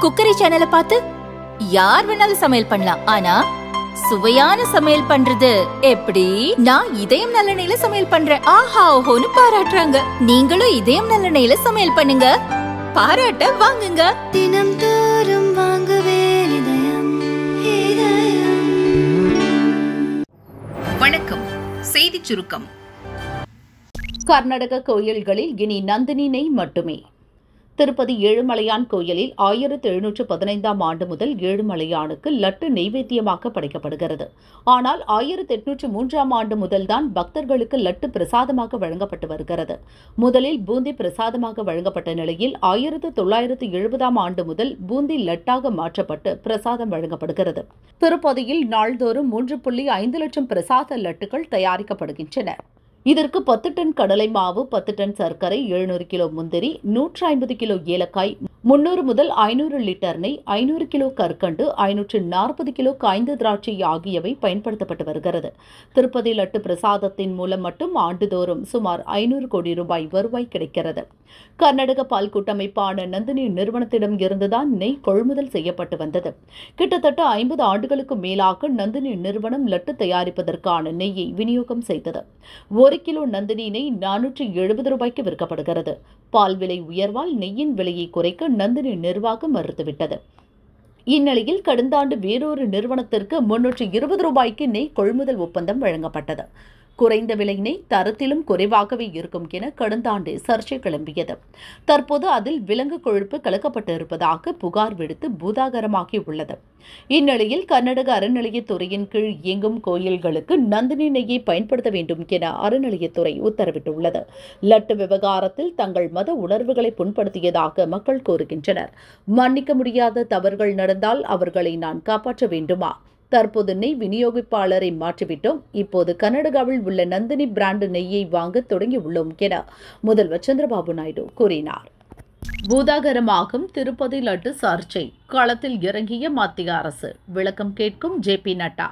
Cookery சேனலை பார்த்து யார் வேணாலும் சமையல் பண்ணலாம். ஆனா சுவையான சமையல் பண்றது எப்படி? நான் இதயம் நல்லெண்ணெயில சமையல் பண்றேன். ஆஹா ஓஹோன்னு பாராட்டுறாங்க. நீங்களும் இதயம் நல்லெண்ணெயில சமையல் பண்ணுங்க, பாராட்ட வாங்குங்க. தினம் தோறும் வாங்குவே இதயம் இதயம். வணக்கம். செய்திச் சுருக்கம். கர்நாடக கோயில்களில் இனி நந்தினி நெய் மட்டுமே. திருப்பதி ஏழுமலையான் கோயிலில் 1715 ஆண்டு முதல் ஏழுமலையானுக்கு லட்டு நெய்வேத்தியமாக படைக்கப்படுகிறது. ஆனால் 1803 ஆண்டு முதல்தான் பக்தர்களுக்கு லட்டு பிரசாதமாக வழங்கப்பட்டு வருகிறது. முதலில் பூந்தி பிரசாதமாக வழங்கப்பட்ட நிலையில் 1970 ஆண்டு முதல் பூந்தி லட்டாக மாற்றப்பட்டு பிரசாதம் வழங்கப்படுகிறது. திருப்பதியில் நாள்தோறும் 3.5 லட்சம் பிரசாத லட்டுகள் தயாரிக்கப்படுகின்றன. இதற்கு 10 டன் கடலை மாவு, 10 டன் சர்க்கரை, 700 கிலோ முந்திரி, 150 கிலோ ஏலக்காய், 300 முதல் 500 லிட்டர் நெய், 500 கிலோ கற்கண்டு, 540 கிலோ காய்ந்த திராட்சை ஆகியவை பயன்படுத்தப்பட்டு வருகிறது. திருப்பதி லட்டு பிரசாதத்தின் மூலம் மட்டும் ஆண்டுதோறும் சுமார் 500 கோடி ரூபாய் வருவாய் கிடைக்கிறது. கர்நாடக பால் கூட்டமைப்பான நந்தினி நிறுவனத்திடம் இருந்துதான் நெய் கொள்முதல் செய்யப்பட்டு வந்தது. கிட்டத்தட்ட 50 ஆண்டுகளுக்கு மேலாக நந்தினி நிறுவனம் லட்டு தயாரிப்பதற்கான நெய்யை விநியோகம் செய்தது. 1 கிலோ நந்தினி நெய் 470 ரூபாய்க்கு விற்கப்படுகிறது. பால் விலை உயர்வால் நெய்யின் விலையை குறைக்க நந்தினி நிர்வாகம் மறுத்துவிட்டது. இந்நிலையில் கடந்த ஆண்டு வேறொரு நிறுவனத்திற்கு 320 ரூபாய்க்கு நெய் கொள்முதல் ஒப்பந்தம் வழங்கப்பட்டது. குறைந்த விலை நெய் தரத்திலும் குறைவாகவே இருக்கும் என கடந்த ஆண்டே சர்ச்சை கிளம்பியது. தற்போது அதில் விலங்கு கொழுப்பு கலக்கப்பட்டு இருப்பதாக புகார் விடுத்து பூதாகரமாகி உள்ளது. இந்நிலையில் கர்நாடக அறநிலையத்துறையின் கீழ் இயங்கும் கோயில்களுக்கு நந்தினி நெய்யை பயன்படுத்த வேண்டும் என அறநிலையத்துறை உத்தரவிட்டுள்ளது. லட்டு விவகாரத்தில் தங்கள் மத உணர்வுகளை புண்படுத்தியதாக மக்கள் கோருகின்றனர். மன்னிக்க முடியாத தவறுகள் நடந்தால் அவர்களை நான் காப்பாற்ற வேண்டுமா? தற்போது நெய் விநியோகிப்பாளரை மாற்றிவிட்டோம். இப்போது கர்நாடகாவில் உள்ள நந்தினி பிராண்ட் நெய்யை வாங்க தொடங்கியுள்ளோம் என முதல்வர் சந்திரபாபு நாயுடு கூறினார். பூதாகரமாகும் திருப்பதி லட்டு சர்ச்சை. களத்தில் இறங்கிய மத்திய அரசு. விளக்கம் கேட்கும் ஜே.பி. நட்டா.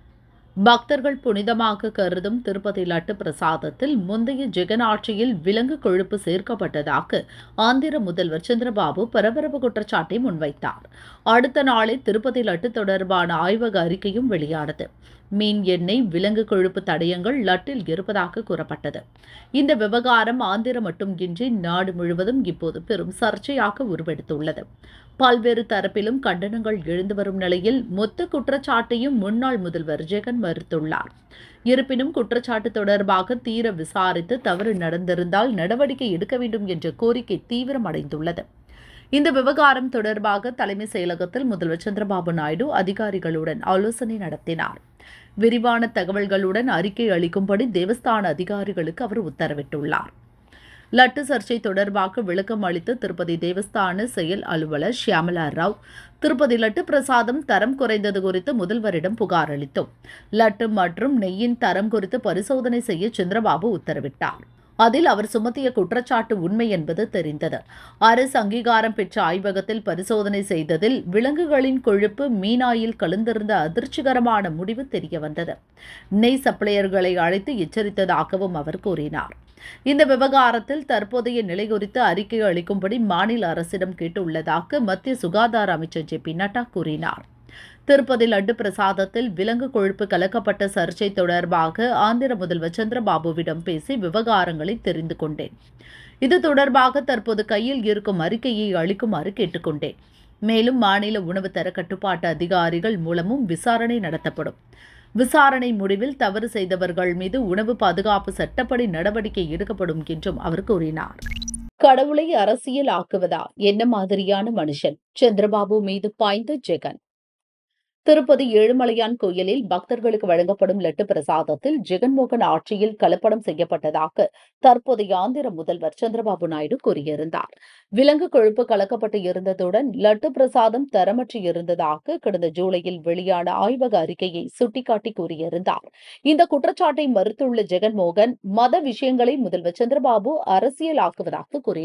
பக்தர்கள் புனிதமாக கருதும் திருப்பதி லட்டு பிரசாதத்தில் முந்தைய ஜெகன் ஆட்சியில் விலங்கு கொழுப்பு சேர்க்கப்பட்டதாக ஆந்திர முதல்வர் சந்திரபாபு பரபரப்பு குற்றச்சாட்டை முன்வைத்தார். அடுத்த நாளே திருப்பதி லட்டு தொடர்பான ஆய்வக அறிக்கையும் வெளியானது. மீன் எண்ணெய், விலங்கு கொழுப்பு தடயங்கள் லட்டில் இருப்பதாக கூறப்பட்டது. இந்த விவகாரம் ஆந்திர மட்டுமின்றி நாடு முழுவதும் இப்போது பெரும் சர்ச்சையாக உருவெடுத்துள்ளது. பல்வேறு தரப்பிலும் கண்டனங்கள் எழுந்து வரும் நிலையில் மொத்த குற்றச்சாட்டையும் முன்னாள் முதல்வர் ஜெகன் மறுத்துள்ளார். இருப்பினும் குற்றச்சாட்டு தொடர்பாக தீர விசாரித்து தவறு நடந்திருந்தால் நடவடிக்கை எடுக்க வேண்டும் என்ற கோரிக்கை தீவிரமடைந்துள்ளது. இந்த விவகாரம் தொடர்பாக தலைமை செயலகத்தில் முதல்வர் சந்திரபாபு நாயுடு அதிகாரிகளுடன் ஆலோசனை நடத்தினார். விரிவான தகவல்களுடன் அறிக்கை அளிக்கும்படி தேவஸ்தான அதிகாரிகளுக்கு அவர் உத்தரவிட்டுள்ளார். லட்டு சர்ச்சை தொடர்பாக விளக்கம் அளித்த திருப்பதி தேவஸ்தான செயல் அலுவலர் ஷியாமலா ராவ், திருப்பதி லட்டு பிரசாதம் தரம் குறைந்தது குறித்து முதல்வரிடம் புகார் அளித்தோம். லட்டு மற்றும் நெய்யின் தரம் குறித்து பரிசோதனை செய்ய சந்திரபாபு உத்தரவிட்டார். அதில் அவர் சுமத்திய குற்றச்சாட்டு உண்மை என்பது தெரிந்தது. அரசு அங்கீகாரம் பெற்ற ஆய்வகத்தில் பரிசோதனை செய்ததில் விலங்குகளின் கொழுப்பு மீனாயில் கலந்திருந்த அதிர்ச்சிகரமான முடிவு தெரியவந்தது. நெய் சப்ளையர்களை அழைத்து எச்சரித்ததாகவும் அவர் கூறினார். இந்த விவகாரத்தில் தற்போதைய நிலை குறித்து அறிக்கை அளிக்கும்படி மாநில அரசிடம் கேட்டுள்ளதாக மத்திய சுகாதார அமைச்சர் ஜே.பி. நட்டா கூறினார். திருப்பதி லட்டு பிரசாதத்தில் விலங்கு கொழுப்பு கலக்கப்பட்ட சர்ச்சை தொடர்பாக ஆந்திர முதல்வர் சந்திரபாபுவிடம் பேசி விவகாரங்களை தெரிந்து கொண்டேன். இது தொடர்பாக தற்போது கையில் இருக்கும் அறிக்கையை அளிக்குமாறு கேட்டுக்கொண்டேன். மேலும் மாநில உணவு தர கட்டுப்பாட்டு அதிகாரிகள் மூலமும் விசாரணை நடத்தப்படும். விசாரணை முடிவில் தவறு செய்தவர்கள் மீது உணவு பாதுகாப்பு சட்டப்படி நடவடிக்கை எடுக்கப்படும் என்றும் அவர் கூறினார். கடவுளை அரசியல் ஆக்குவதா? என்ன மாதிரியான மனுஷன்? சந்திரபாபு மீது பாய்ந்த ஜெகன். திருப்பதி ஏழுமலையான் கோயிலில் பக்தர்களுக்கு வழங்கப்படும் லட்டு பிரசாதத்தில் ஜெகன்மோகன் ஆட்சியில் கலப்படம் செய்யப்பட்டதாக தற்போதைய ஆந்திர முதல்வர் சந்திரபாபு நாயுடு கூறியிருந்தார். விலங்கு கொழுப்பு கலக்கப்பட்டு இருந்ததுடன் லட்டு பிரசாதம் தரமற்று இருந்ததாக கடந்த ஜூலையில் வெளியான ஆய்வக அறிக்கையை சுட்டிக்காட்டி கூறியிருந்தார். இந்த குற்றச்சாட்டை மறுத்துள்ள ஜெகன்மோகன் மத விஷயங்களை முதல்வர் சந்திரபாபு அரசியலாக்குவதாக கூறினார்.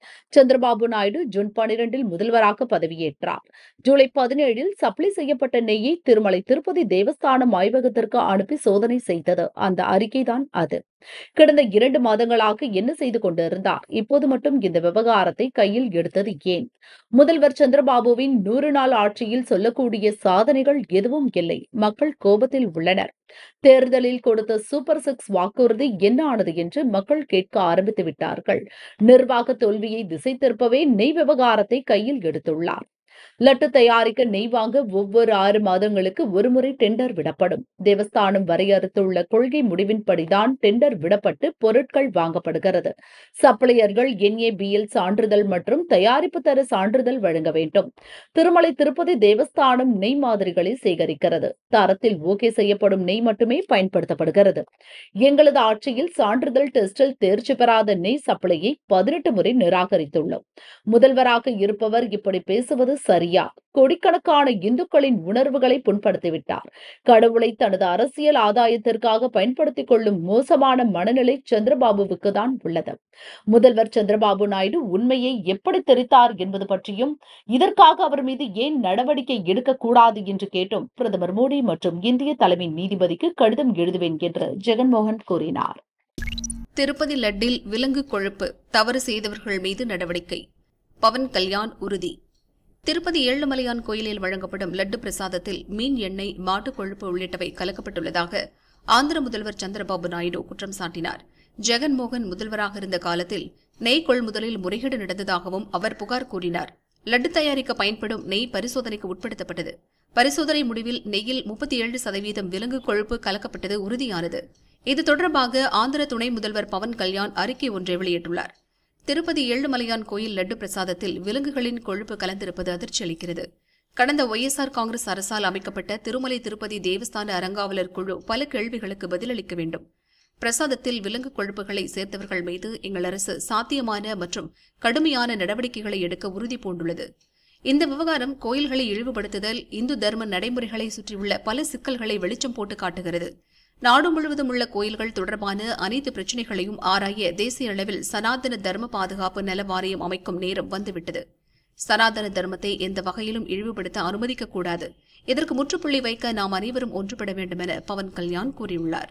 சந்திரபாபு நாயுடு ஜூன் 12 முதல்வராக பதவியேற்றார். ஜூலை 17 சப்ளை செய்யப்பட்ட நெய்யை திருமலை திருப்பதி தேவஸ்தானம் ஆய்வகத்திற்கு அனுப்பி சோதனை செய்தது. அந்த அறிக்கைதான் அது. கடந்த 2 மாதங்களாக என்ன செய்து கொண்டிருந்தார்? இப்போது மட்டும் இந்த விவகாரத்தை கையில் எடுத்தது ஏன்? முதல்வர் சந்திரபாபுவின் 100 நாள் ஆட்சியில் சொல்லக்கூடிய சாதனைகள் எதுவும் இல்லை. மக்கள் கோபத்தில் உள்ளனர். தேர்தலில் கொடுத்த சூப்பர் 6 வாக்குறுதி என்ன ஆனது என்று மக்கள் கேட்க ஆரம்பித்து விட்டார்கள். நிர்வாக தோல்வியை திசை திருப்பவே நெய் விவகாரத்தை கையில் எடுத்துள்ளார். லட்டு தயாரிக்க நெய் வாங்க ஒவ்வொரு 6 மாதங்களுக்கு ஒருமுறை டெண்டர் விடப்படும். தேவஸ்தானம் வரையறுத்துள்ள கொள்கை முடிவின்படிதான் டெண்டர் விடப்பட்டு பொருட்கள் வாங்கப்படுகிறது. சப்ளையர்கள் NABL சான்றிதழ் மற்றும் தயாரிப்பு தர சான்றிதழ் வழங்க வேண்டும். திருமலை திருப்பதி தேவஸ்தானம் நெய் மாதிரிகளை சேகரிக்கிறது. தரத்தில் ஓகே செய்யப்படும் நெய் மட்டுமே பயன்படுத்தப்படுகிறது. எங்களது ஆட்சியில் சான்றிதழ் டெஸ்டில் தேர்ச்சி பெறாத நெய் சப்ளையை 18 முறை நிராகரித்துள்ளோம். முதல்வராக இருப்பவர் இப்படி பேசுவது சரியா? கோடிக்கணக்கான இந்துக்களின் உணர்வுகளை புண்படுத்திவிட்டார். கடவுளை தனது அரசியல் ஆதாயத்திற்காக பயன்படுத்திக் கொள்ளும் மோசமான மனநிலை சந்திரபாபுவுக்கு தான் உள்ளது. முதல்வர் சந்திரபாபு நாயுடு உண்மையை எப்படி தெரித்தார் என்பது பற்றியும், இதற்காக அவர் மீது ஏன் நடவடிக்கை எடுக்கக்கூடாது என்று கேட்டும் பிரதமர் மோடி மற்றும் இந்திய தலைமை நீதிபதிக்கு கடிதம் எழுதுவேன் என்று ஜெகன்மோகன் கூறினார். திருப்பதி லட்டில் விலங்கு கொழுப்பு தவறு செய்தவர்கள் மீது நடவடிக்கை. பவன் கல்யாண் உறுதி. திருப்பதி ஏழுமலையான் கோயிலில் வழங்கப்படும் லட்டு பிரசாதத்தில் மீன் எண்ணெய், மாட்டுக் கொழுப்பு உள்ளிட்டவை கலக்கப்பட்டுள்ளதாக ஆந்திர முதல்வர் சந்திரபாபு நாயுடு குற்றம் சாட்டினார். ஜெகன்மோகன் முதல்வராக இருந்த காலத்தில் நெய் கொள்முதலில் முறைகேடு நடந்ததாகவும் அவர் புகார் கூறினார். லட்டு தயாரிக்க பயன்படும் நெய் பரிசோதனைக்கு உட்படுத்தப்பட்டது. பரிசோதனை முடிவில் நெய்யில் 37% விலங்கு கொழுப்பு கலக்கப்பட்டது உறுதியானது. இது தொடர்பாக ஆந்திர துணை முதல்வர் பவன் கல்யாண் அறிக்கை ஒன்றை வெளியிட்டுள்ளார். திருப்பதி ஏழுமலையான் கோயில் லட்டு பிரசாதத்தில் விலங்குகளின் கொழுப்பு கலந்திருப்பது அதிர்ச்சி அளிக்கிறது. கடந்த YSR காங்கிரஸ் அரசால் அமைக்கப்பட்ட திருமலை திருப்பதி தேவஸ்தான அறங்காவலர் குழு பல கேள்விகளுக்கு பதிலளிக்க வேண்டும். பிரசாதத்தில் விலங்கு கொழுப்புகளை சேர்த்தவர்கள் மீது எங்கள் அரசு சாத்தியமான மற்றும் கடுமையான நடவடிக்கைகளை எடுக்க உறுதி பூண்டுள்ளது. இந்த விவகாரம் கோயில்களை இழிவுபடுத்துதல், இந்து தர்ம நடைமுறைகளை சுற்றியுள்ள பல சிக்கல்களை வெளிச்சம் போட்டு காட்டுகிறது. நாடு முழுவதும் உள்ள கோயில்கள் தொடர்பான அனைத்து பிரச்சினைகளையும் ஆராய தேசிய அளவில் சனாதன தர்ம பாதுகாப்பு நல வாரியம் அமைக்கும் நேரம் வந்துவிட்டது. சனாதன தர்மத்தை எந்த வகையிலும் இழிவுபடுத்த அனுமதிக்கக்கூடாது. இதற்கு முற்றுப்புள்ளி வைக்க நாம் அனைவரும் ஒன்றுபட வேண்டும் என பவன் கல்யாண் கூறியுள்ளார்.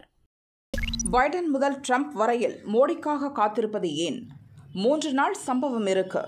பைடன் முதல் ட்ரம்ப் வரையில் மோடிக்காக காத்திருப்பது ஏன்? 3 நாள் சம்பவம் இருக்கு.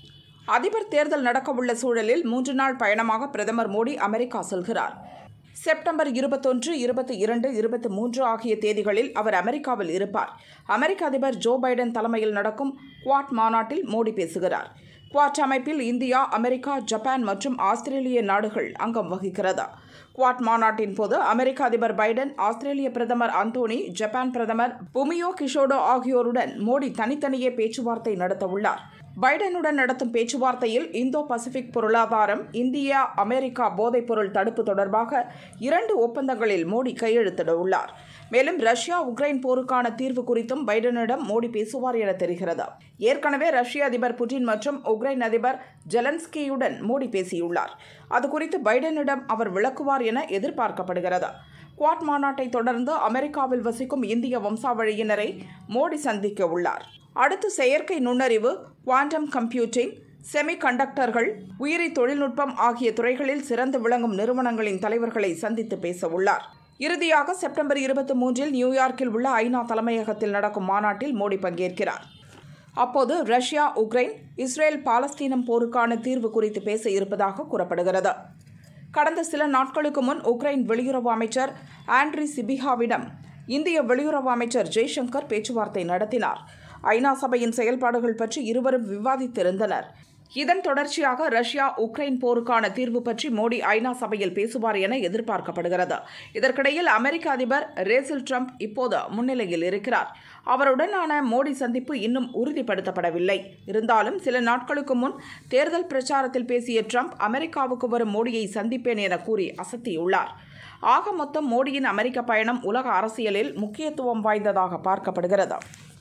அதிபர் தேர்தல் நடக்கவுள்ள சூழலில் 3 நாள் பயணமாக பிரதமர் மோடி அமெரிக்கா செல்கிறார். செப்டம்பர் 21, 22, 23 ஆகிய தேதிகளில் அவர் அமெரிக்காவில் இருப்பார். அமெரிக்க அதிபர் ஜோ பைடன் தலைமையில் நடக்கும் குவாட் மாநாட்டில் மோடி பேசுகிறார். குவாட் அமைப்பில் இந்தியா, அமெரிக்கா, ஜப்பான் மற்றும் ஆஸ்திரேலிய நாடுகள் அங்கம் வகிக்கிறது. குவாட் மாநாட்டின் போது அமெரிக்க அதிபர் பைடன், ஆஸ்திரேலிய பிரதமர் அந்தோனி, ஜப்பான் பிரதமர் ஃபுமியோ கிஷோடோ ஆகியோருடன் மோடி தனித்தனியே பேச்சுவார்த்தை நடத்தவுள்ளார். பைடனுடன் நடத்தும் பேச்சுவார்த்தையில் இந்தோ பசிபிக் பொருளாதாரம், இந்தியா அமெரிக்கா போதைப்பொருள் தடுப்பு தொடர்பாக 2 ஒப்பந்தங்களில் மோடி கையெழுத்திட உள்ளார். மேலும் ரஷ்யா உக்ரைன் போருக்கான தீர்வு குறித்தும் பைடனிடம் மோடி பேசுவார் என தெரிகிறது. ஏற்கனவே ரஷ்ய அதிபர் புட்டின் மற்றும் உக்ரைன் அதிபர் ஜெலன்ஸ்கியுடன் மோடி பேசியுள்ளார். அது குறித்து பைடனிடம் அவர் விளக்குவார் என எதிர்பார்க்கப்படுகிறது. குவாட் மாநாட்டை தொடர்ந்து அமெரிக்காவில் வசிக்கும் இந்திய வம்சாவழியினரை மோடி சந்திக்க உள்ளார். அடுத்து செயற்கை நுண்ணறிவு, குவாண்டம் கம்ப்யூட்டிங், செமி கண்டக்டர்கள், உயிரி தொழில்நுட்பம் ஆகிய துறைகளில் சிறந்து விளங்கும் நிறுவனங்களின் தலைவர்களை சந்தித்து பேச உள்ளார். இறுதியாக செப்டம்பர் 23 நியூயார்க்கில் உள்ள ஐநா தலைமையகத்தில் நடக்கும் மாநாட்டில் மோடி பங்கேற்கிறார். அப்போது ரஷ்யா, உக்ரைன், இஸ்ரேல், பாலஸ்தீனம் போருக்கான தீர்வு குறித்து பேச இருப்பதாக கூறப்படுகிறது. கடந்த சில நாட்களுக்கு முன் உக்ரைன் வெளியுறவு அமைச்சர் ஆண்ட்ரி சிபிஹாவிடம் இந்திய வெளியுறவு அமைச்சர் ஜெய்சங்கர் பேச்சுவார்த்தை நடத்தினார். ஐநா சபையின் செயல்பாடுகள் பற்றி இருவரும் விவாதித்திருந்தனர். இதன் தொடர்ச்சியாக ரஷ்யா, உக்ரைன் போருக்கான தீர்வு பற்றி மோடி ஐநா சபையில் பேசுவார் என எதிர்பார்க்கப்படுகிறது. இதற்கிடையில் அமெரிக்க அதிபர் ரேசில் ட்ரம்ப் இப்போது முன்னிலையில் இருக்கிறார். அவருடனான மோடி சந்திப்பு இன்னும் உறுதிப்படுத்தப்படவில்லை. இருந்தாலும் சில நாட்களுக்கு முன் தேர்தல் பிரச்சாரத்தில் பேசிய ட்ரம்ப் அமெரிக்காவுக்கு வரும் மோடியை சந்திப்பேன் என கூறி அசத்தியுள்ளார். ஆக மொத்தம் மோடியின் அமெரிக்க பயணம் உலக அரசியலில் முக்கியத்துவம் வாய்ந்ததாக பார்க்கப்படுகிறது.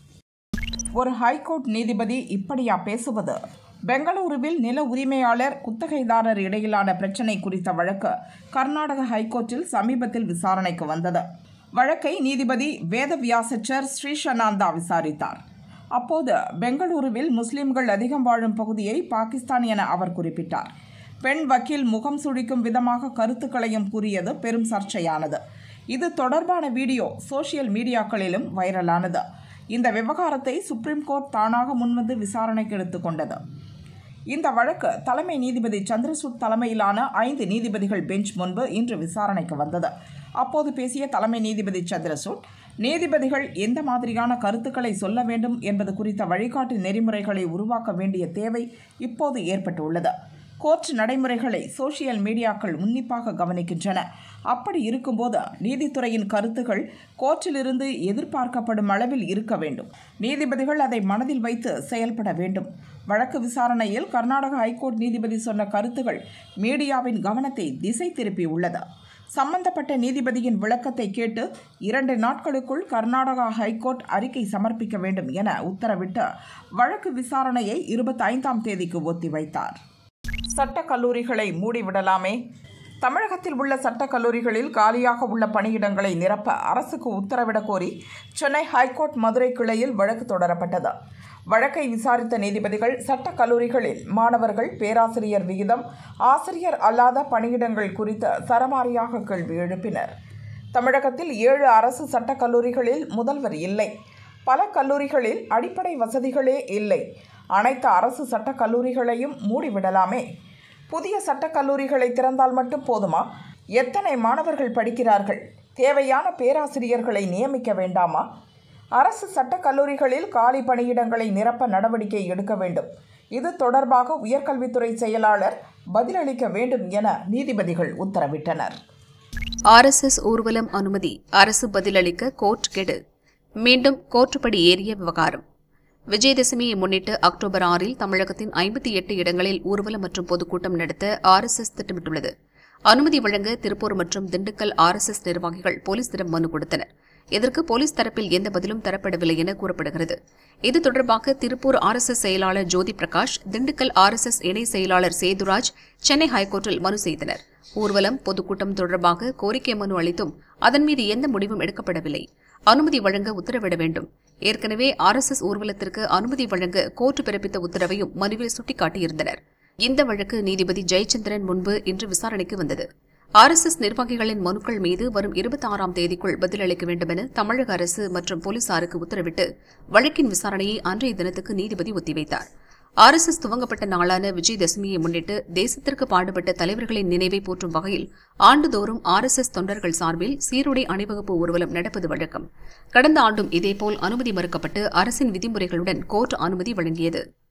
ஒரு ஹைகோர்ட் நீதிபதி இப்படியா பேசுவது? பெங்களூருவில் நில உரிமையாளர், குத்தகைதாரர் இடையிலான பிரச்சினை குறித்த வழக்கு கர்நாடக ஹைகோர்ட்டில் சமீபத்தில் விசாரணைக்கு வந்தது. வழக்கை நீதிபதி வேதவியாசச்சர் ஸ்ரீஷானந்தா விசாரித்தார். அப்போது பெங்களூருவில் முஸ்லிம்கள் அதிகம் வாழும் பகுதியை பாகிஸ்தான் என அவர் குறிப்பிட்டார். பெண் வக்கீல் முகம் சுழிக்கும் விதமாக கருத்துக்களையும் கூறியது பெரும் சர்ச்சையானது. இது தொடர்பான வீடியோ சோசியல் மீடியாக்களிலும் வைரலானது. இந்த விவகாரத்தை சுப்ரீம் கோர்ட் தானாக முன்வந்து விசாரணைக்கு எடுத்துக்கொண்டது. இந்த வழக்கு தலைமை நீதிபதி சந்திரசூட் தலைமையிலான 5 நீதிபதிகள் பெஞ்ச் முன்பு இன்று விசாரணைக்கு வந்தது. அப்போது பேசிய தலைமை நீதிபதி சந்திரசூட், நீதிபதிகள் எந்த மாதிரியான கருத்துக்களை சொல்ல வேண்டும் என்பது குறித்த வழிகாட்டு நெறிமுறைகளை உருவாக்க வேண்டிய தேவை இப்போது ஏற்பட்டுள்ளது. கோர்ட் நடைமுறைகளை சோசியல் மீடியாக்கள் உன்னிப்பாக கவனிக்கின்றன. அப்படி இருக்கும்போது நீதித்துறையின் கருத்துக்கள் கோர்ட்டிலிருந்து எதிர்பார்க்கப்படும் அளவில் இருக்க வேண்டும். நீதிபதிகள் அதை மனதில் வைத்து செயல்பட வேண்டும். வழக்கு விசாரணையில் கர்நாடக ஹைகோர்ட் நீதிபதி சொன்ன கருத்துக்கள் மீடியாவின் கவனத்தை திசை திருப்பியுள்ளது. சம்பந்தப்பட்ட நீதிபதியின் விளக்கத்தை கேட்டு 2 நாட்களுக்குள் கர்நாடகா ஹைகோர்ட் அறிக்கை சமர்ப்பிக்க வேண்டும் என உத்தரவிட்டு வழக்கு விசாரணையை 25ஆம் தேதிக்கு ஒத்திவைத்தார். சட்டக் கல்லூரிகளை மூடிவிடலாமே? தமிழகத்தில் உள்ள சட்டக் கல்லூரிகளில் காலியாக உள்ள பணியிடங்களை நிரப்ப அரசுக்கு உத்தரவிடக் கோரி சென்னை ஹைகோர்ட் மதுரை கிளையில் வழக்கு தொடரப்பட்டது. வழக்கை விசாரித்த நீதிபதிகள் சட்டக் கல்லூரிகளில் மாணவர்கள், பேராசிரியர் விகிதம், ஆசிரியர் அல்லாத பணியிடங்கள் குறித்து சரமாரியாக கேள்வி எழுப்பினர். தமிழகத்தில் 7 அரசு சட்டக் கல்லூரிகளில் முதல்வர் இல்லை. பல கல்லூரிகளில் அடிப்படை வசதிகளே இல்லை. அனைத்து அரசு சட்டக் கல்லூரிகளையும் மூடிவிடலாமே? புதிய சட்டக் கல்லூரிகளை திறந்தால் மட்டும் போதுமா? எத்தனை மாணவர்கள் படிக்கிறார்கள்? தேவையான பேராசிரியர்களை நியமிக்க வேண்டாமா? அரசு சட்டக் கல்லூரிகளில் காலி பணியிடங்களை நிரப்ப நடவடிக்கை எடுக்க வேண்டும். இது தொடர்பாக உயர்கல்வித்துறை செயலாளர் பதிலளிக்க வேண்டும் என நீதிபதிகள் உத்தரவிட்டனர். RSS ஊர்வலம் அனுமதி, அரசு பதிலளிக்க கோர்ட் கெடு. மீண்டும் கோர்ட்டுப்படி ஏறிய விவகாரம். விஜயதசமியை முன்னிட்டு அக்டோபர் 6இல் தமிழகத்தின் 58 இடங்களில் ஊர்வலம் மற்றும் பொதுக்கூட்டம் நடத்த RSS திட்டமிட்டுள்ளது. அனுமதி வழங்க திருப்பூர் மற்றும் திண்டுக்கல் RSS நிர்வாகிகள் போலீசிடம் மனு கொடுத்தனர். இதற்கு போலீஸ் தரப்பில் எந்த பதிலும் தரப்படவில்லை என கூறப்படுகிறது. இது தொடர்பாக திருப்பூர் RSS செயலாளர் ஜோதி பிரகாஷ், திண்டுக்கல் RSS இணை செயலாளர் சேதுராஜ் சென்னை ஹைகோர்ட்டில் மனு செய்தனர். ஊர்வலம், பொதுக்கூட்டம் தொடர்பாக கோரிக்கை மனு அளித்தும் அதன் மீது எந்த முடிவும் எடுக்கப்படவில்லை. அனுமதி வழங்க உத்தரவிட வேண்டும். ஏற்கனவே RSS ஊர்வலத்திற்கு அனுமதி வழங்க கோர்ட் பிறப்பித்த உத்தரவையும் மனுவில் சுட்டிக்காட்டியிருந்தனர். இந்த வழக்கு நீதிபதி ஜெயச்சந்திரன் முன்பு இன்று விசாரணைக்கு வந்தது. RSS நிர்வாகிகளின் மனுக்கள் மீது வரும் 26ஆம் தேதிக்குள் பதிலளிக்க வேண்டும் என தமிழக அரசு மற்றும் போலீசாருக்கு உத்தரவிட்டு வழக்கின் விசாரணையை அன்றைய தினத்துக்கு நீதிபதி ஒத்திவைத்தார். RSS துவங்கப்பட்ட நாளான விஜயதசமியை முன்னிட்டு தேசத்திற்கு பாடுபட்ட தலைவர்களின் நினைவை போற்றும் வகையில் ஆண்டுதோறும் RSS தொண்டர்கள் சார்பில் சீருடை அணிவகுப்பு ஊர்வலம் நடப்பது வழக்கம். கடந்த ஆண்டும் இதேபோல் அனுமதி மறுக்கப்பட்டு அரசின் விதிமுறைகளுடன் கோர்ட் அனுமதி வழங்கியது.